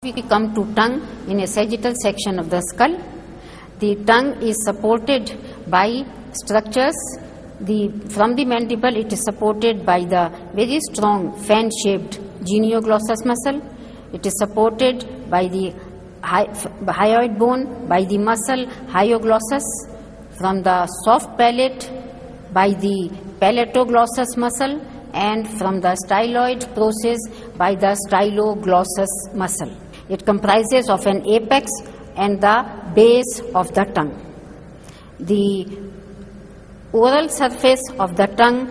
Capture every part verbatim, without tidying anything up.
We come to tongue in a sagittal section of the skull. The tongue is supported by structures. The, from the mandible, it is supported by the very strong fan-shaped genioglossus muscle. It is supported by the hyoid bone, by the muscle hyoglossus. From the soft palate, by the palatoglossus muscle, and from the styloid process by the styloglossus muscle. It comprises of an apex and the base of the tongue. The oral surface of the tongue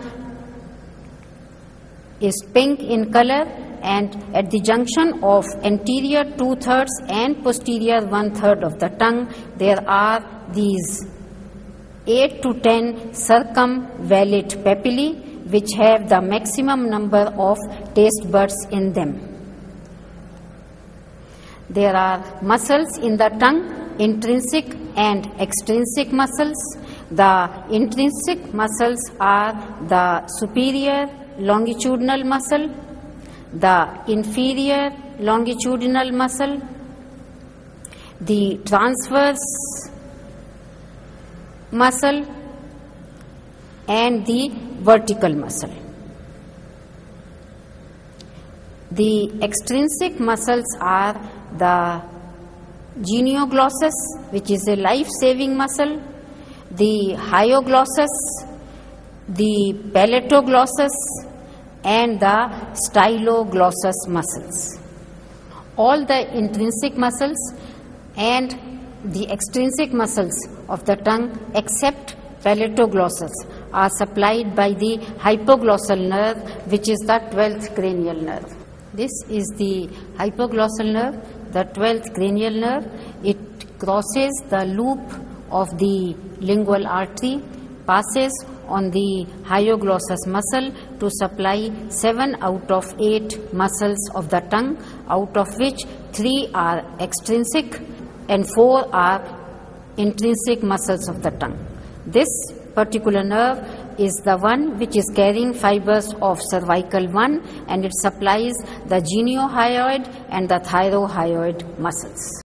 is pink in color, and at the junction of anterior two-thirds and posterior one-third of the tongue, there are these eight to ten circumvallate papillae, which have the maximum number of taste buds in them. There are muscles in the tongue, intrinsic and extrinsic muscles. The intrinsic muscles are the superior longitudinal muscle, the inferior longitudinal muscle, the transverse muscle, and the vertical muscle. The extrinsic muscles are the genioglossus, which is a life-saving muscle, the hyoglossus, the palatoglossus, and the styloglossus muscles. All the intrinsic muscles and the extrinsic muscles of the tongue, except palatoglossus, are supplied by the hypoglossal nerve, which is the twelfth cranial nerve. This is the hypoglossal nerve, the twelfth cranial nerve. It crosses the loop of the lingual artery, passes on the hyoglossus muscle to supply seven out of eight muscles of the tongue, out of which three are extrinsic and four are intrinsic muscles of the tongue. This particular nerve is the one which is carrying fibers of cervical one, and it supplies the geniohyoid and the thyrohyoid muscles.